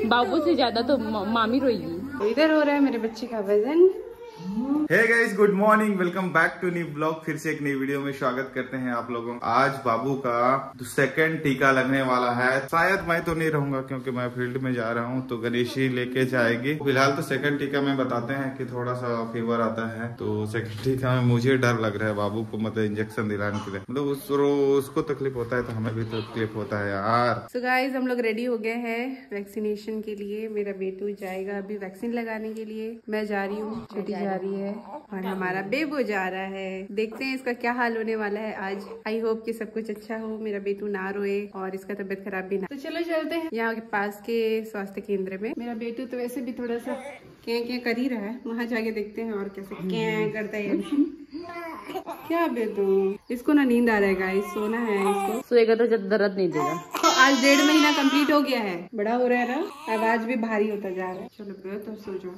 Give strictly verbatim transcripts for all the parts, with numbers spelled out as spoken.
बाबू से ज्यादा तो मामी रोएगी। इधर हो रहा है मेरे बच्चे का वजन। Hey guys, good morning, welcome back to new blog. फिर से एक नई वीडियो में स्वागत करते हैं आप लोगों का। आज बाबू का सेकंड टीका लगने वाला है। शायद मैं तो नहीं रहूंगा क्योंकि मैं फील्ड में जा रहा हूं, तो गणेश ही लेके जाएगी। फिलहाल तो सेकंड टीका में बताते हैं कि थोड़ा सा फीवर आता है, तो सेकंड टीका में मुझे डर लग रहा है बाबू को, मतलब इंजेक्शन दिलाने के लिए। मतलब उस, उसको तकलीफ होता है तो हमें भी तकलीफ होता है यार। सो गाइस, हम लोग रेडी हो गए हैं वैक्सीनेशन के लिए। मेरा बेटू जाएगा अभी वैक्सीन लगाने के लिए। मैं जा रही हूँ, छोटी जा रही है और हमारा बेबो जा रहा है। देखते हैं इसका क्या हाल होने वाला है आज। आई होप कि सब कुछ अच्छा हो, मेरा बेटू ना रोए और इसका तबीयत खराब भी ना। तो चलो चलते हैं यहाँ के पास के स्वास्थ्य केंद्र में। मेरा बेटू तो वैसे भी थोड़ा सा क्या क्या कर ही रहा है, वहाँ जाके देखते हैं और कैसे क्या करता है। क्या बेटू, इसको ना नींद आ रहा है गाइस, सोना है इसको। सोएगा तो जब दर्द नहीं देगा। तो आज डेढ़ महीना कंप्लीट हो गया है, बड़ा हो रहा है ना, आवाज भी भारी होता जा रहा है। चलो बेटू सो जाओ।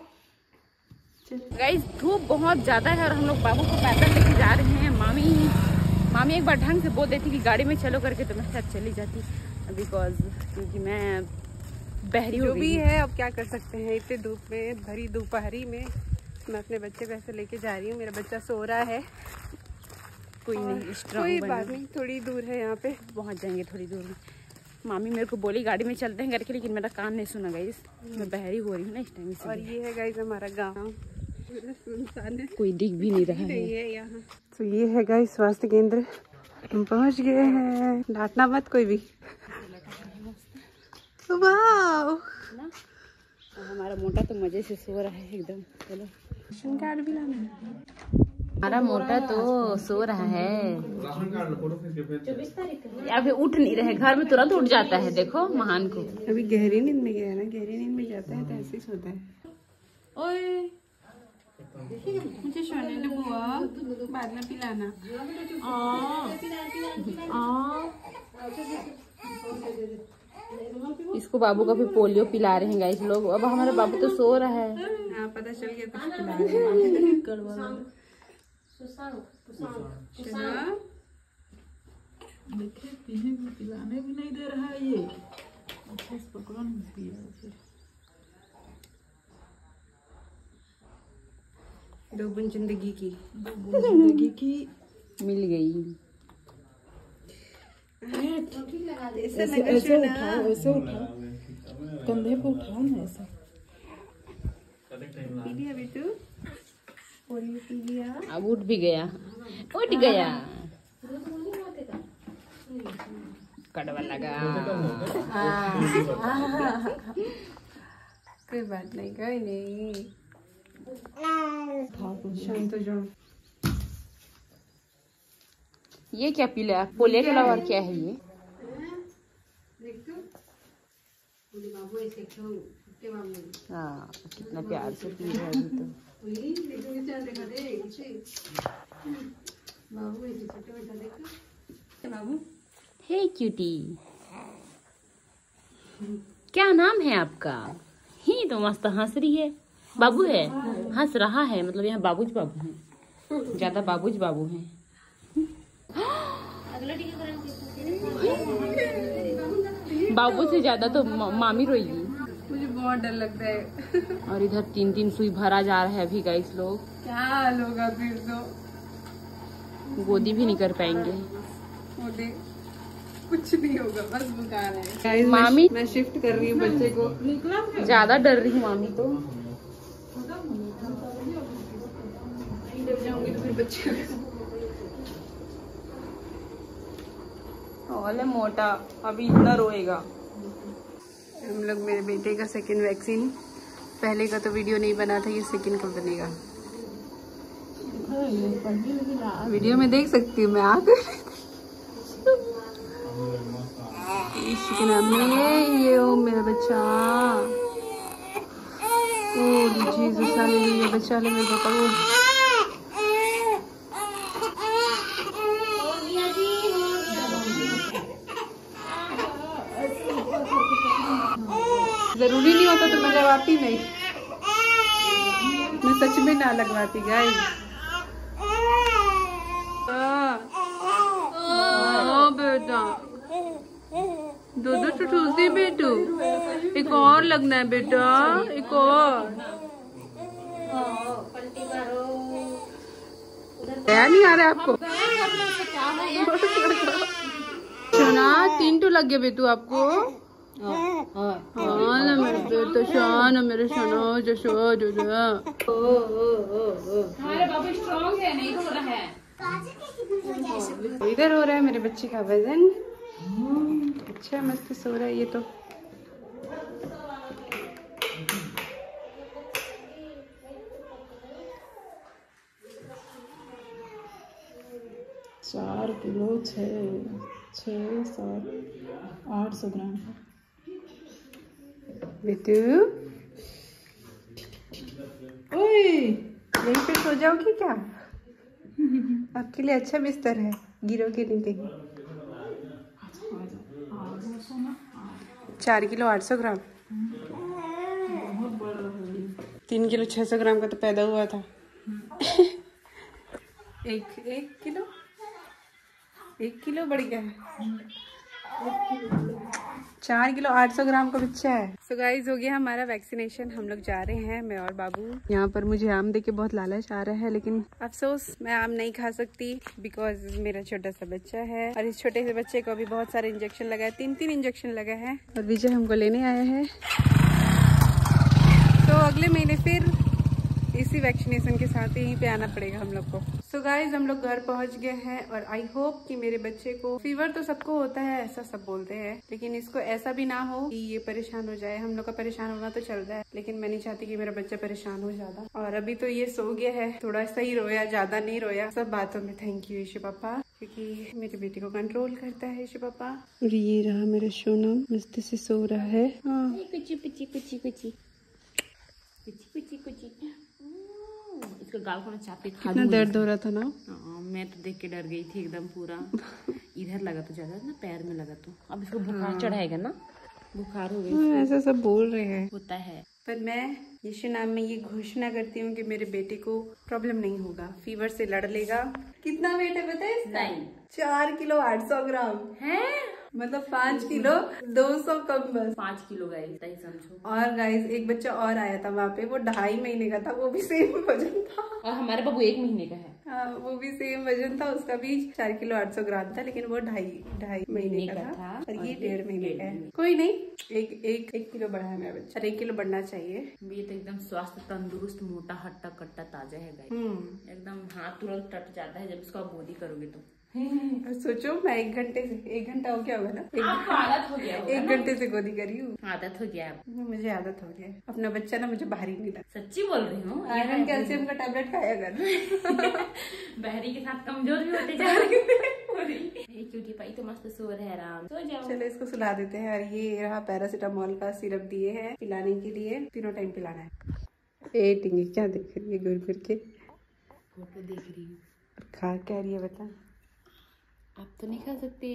गाइस, धूप बहुत ज्यादा है और हम लोग बाबू को पैदल लेके जा रहे हैं। मामी मामी एक बार ढंग से बोल देती कि गाड़ी में चलो करके, तो मैं साथ चली जाती बिकॉज क्योंकि मैं बहरी जो भी है अब क्या कर सकते हैं। इतने धूप में, भरी दोपहरी में मैं अपने बच्चे को ऐसे लेके जा रही हूँ। मेरा बच्चा सो रहा है। कोई नहीं, कोई बात नहीं, थोड़ी दूर है, यहाँ पे पहुँच जाएंगे थोड़ी दूर में। मामी मेरे को बोली गाड़ी में चलते हैं करके, लेकिन मेरा कान नहीं सुना गाइस। मैं बहरी हो रही हूँ ना इस टाइम से। और ये है गाइस हमारा गाँव, सुनसान है, कोई दिख भी नहीं रहा है यहाँ। तो ये है गाइस स्वास्थ्य केंद्र, हम पहुँच गए हैं। डांटना मत कोई भी। वाह, हमारा मोटा तो मजे से सो रहा है एकदम। चलो राशन कार्ड भी लाना है। हमारा मोटा तो सो रहा है, अभी उठ नहीं रहे। घर में तुरंत उठ जाता है, देखो महान को। अभी गहरी नींद में गया है ना, गहरी नींद में जाता है तो ऐसे ही सोता है। ओए मुझे सोने दो बुआ, बाद में पिलाना। इसको बाबू का भी पोलियो पिला रहे हैं गाइस लोग। अब हमारा बाबू तो सो रहा है। हाँ पता चल गया, कुछ पिला रहे हैं। देखिए पीने भी पिलाने भी नहीं दे रहा है ये। अच्छा पकड़ो नहीं पिया फिर। दो बूंद जिंदगी की, दो बूंद जिंदगी की मिल गई। ऐसे ऐसे उठाओ, ऐसे उठाओ, कंधे पे उठाओ ना ऐसे। पी लिया बेटू, पोलियो पी लिया। अब उठ भी गया, उठ गया। कड़वा लगा। कोई बात नहीं, कोई नहीं, शांत हो जाओ। ये क्या पी लिया? पोलियो के अलावा और क्या है ये? हाँ, कितना प्यार से पी रहा है तो। हे क्यूटी, क्या नाम है आपका? ही तो मस्त हंस रही है। बाबू है, हंस रहा है, मतलब यहाँ बाबूज बाबू हैं, ज्यादा बाबूज बाबू हैं। बाबू से ज्यादा तो मामी रोएगी। मुझे बहुत डर लगता है। और इधर तीन तीन सुई भरा जा रहा है अभी गाइस लोग। क्या हाल होगा फिर तो, गोदी भी नहीं कर पाएंगे। कुछ नहीं होगा, बस बुखार है। मामी मैं शिफ्ट कर रही हूँ बच्चे को। ज्यादा डर रही है मामी तो। डर जाऊंगी तो फिर बच्चे ओले मोटा अभी इतना रोएगा। हम लोग मेरे बेटे का सेकंड वैक्सीन, पहले का तो वीडियो नहीं बना था, ये सेकंड कब बनेगा वीडियो में देख सकती हूँ मैं। आकर ये ओ मेरा बच्चा, ओ जीसस हालेलुया, बच्चा ले मेरे पापा को। जरूरी नहीं होता तो मैं लगवाती नहीं, मैं सच में ना लगवाती गाइस। बेटा दो दो तो ठूसी बेटू, एक और लगना है बेटा, एक और। क्या नहीं आ रहा है आपको? सोना तीन तो लग गया बेटू आपको। हाँ ना मेरे बेटा, शान है मेरे सोना, जो सो जो हमारे बाबू स्ट्रॉन्ग है, नहीं हो रहा है। इधर हो रहा है मेरे बच्चे का वजन। अच्छा मस्त सो रहा है ये तो। चार किलो छः छः सात आठ सौ ग्राम है। बेटू ओए यहीं पे सो जाओगी क्या? आपके लिए अच्छा बिस्तर है, गिरोगे नहीं कहीं। चार किलो आठ सौ ग्राम, तीन किलो छह सौ ग्राम का तो पैदा हुआ था। एक एक किलो एक किलो बढ़ गया है। चार किलो आठ सौ ग्राम का बच्चा है। सो गाइस हो गया हमारा वैक्सीनेशन, हम लोग जा रहे हैं मैं और बाबू। यहाँ पर मुझे आम देके बहुत लालच आ रहा है, लेकिन अफसोस मैं आम नहीं खा सकती बिकॉज मेरा छोटा सा बच्चा है और इस छोटे से बच्चे को अभी बहुत सारे इंजेक्शन लगा है, तीन तीन इंजेक्शन लगा है और विजय हमको लेने आया है। तो अगले महीने फिर इसी वैक्सीनेशन के साथ यहीं पे आना पड़ेगा हम लोग को। सो so गाइज हम लोग घर पहुंच गए हैं और आई होप कि मेरे बच्चे को, फीवर तो सबको होता है ऐसा सब बोलते हैं, लेकिन इसको ऐसा भी ना हो कि ये परेशान हो जाए। हम लोग का परेशान होना तो चल रहा है, लेकिन मैं नहीं चाहती कि मेरा बच्चा परेशान हो ज्यादा। और अभी तो ये सो गया है, थोड़ा सा ही रोया, ज्यादा नहीं रोया। सब बातों में थैंक यू यीशु पापा, क्योंकि मेरे बेटे को कंट्रोल करता है यीशु पापा। और ये रहा मेरा सोनम, मस्ती से सो रहा है। हाँ कुची कुची कुची कुची कुची कुची कुची। इसका गाल को चाप के खा। कितना दर्द हो रहा था ना। हाँ, मैं तो देख के डर गई थी एकदम पूरा। इधर लगा तो ज्यादा ना, पैर में लगा तो। अब इसको बुखार चढ़ाएगा ना, बुखार हो गई। ऐसा सब बोल रहे हैं, होता है। पर मैं यीशु नाम में ये घोषणा करती हूँ कि मेरे बेटे को प्रॉब्लम नहीं होगा, फीवर से लड़ लेगा। कितना वेट है पता है इसका? चार किलो आठ सौ ग्राम है, मतलब पाँच किलो दो सौ कम बस। पाँच किलो गाइस सही समझो। और गाइस एक बच्चा और आया था वहाँ पे, वो ढाई महीने का था, वो भी सेम वजन था। और हमारे बाबू एक महीने का है। हाँ वो भी सेम वजन था, उसका भी चार किलो आठ सौ ग्राम था, लेकिन वो ढाई ढाई महीने का था, था और ये डेढ़ महीने का है। कोई नहीं, एक एक एक किलो बढ़ा है मेरा बच्चा, एक किलो बढ़ना चाहिए। ये तो एकदम स्वस्थ तंदुरुस्त मोटा हट्टा कट्टा ताजा है गाइस, एकदम हाथ तुरंत टट जाता है जब इसको आप गोदी करोगे तो। सोचो मैं एक घंटे से एक घंटा हो गया होगा ना, एक आदत हो गया होगा, एक घंटे से गोदी करी हूँ, आदत हो गया। मुझे आदत हो गया। अपना बच्चा ना मुझे भारी नहीं लगता, सच्ची बोल रही हूँ। आयरन कैल्शियम का टैबलेट खाया कर। बहरी के साथ कमजोर भी होते जा रही है। क्यूटी पाई तो मस्त सो रहे, आराम सो जाओ। चलो इसको सुला देते हैं। और ये रहा पैरासीटामोल का सिरप दिए है पिलाने के लिए, तीनों टाइम पिलाना है। ए टिंगी क्या देख रही है गुर गुर के? फोटो देख रही हूँ। खा क्या रही है बता? आप तो नहीं खा सकते।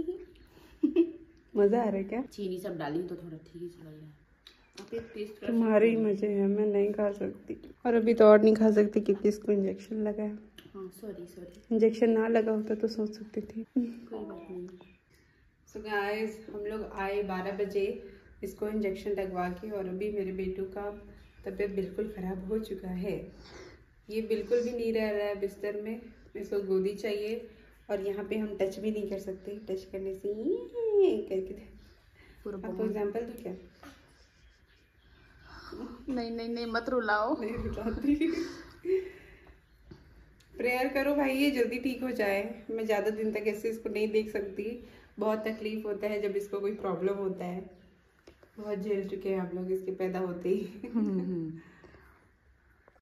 मजा आ रहा है क्या? चीनी सब डाली तो थोड़ा ठीक ही चल रहा है। आप एक टेस्ट कर। तुम्हारे ही मजे हैं, मैं नहीं खा सकती। और अभी तो और नहीं खा सकती क्योंकि इसको इंजेक्शन लगा है। हाँ सॉरी सॉरी। इंजेक्शन ना लगा होता तो सोच सकते थे। कोई बात नहीं। सो गाइस हम लोग आए बारह बजे इसको इंजेक्शन लगवा के, और अभी मेरे बेटू का तबीयत बिल्कुल ख़राब हो चुका है। ये बिल्कुल भी नहीं रह रहा है बिस्तर में, इसको गोदी चाहिए। और यहाँ पे हम टच भी नहीं कर सकते, टच करने से ये करके आपको एग्जाम्पल दूँ क्या? नहीं नहीं नहीं मत रुलाओ। नहीं रुलाती। प्रेयर करो भाई ये जल्दी ठीक हो जाए। मैं ज़्यादा दिन तक ऐसे इसको नहीं देख सकती, बहुत तकलीफ होता है जब इसको कोई प्रॉब्लम होता है। बहुत झेल चुके हैं हम लोग इसके पैदा होते ही।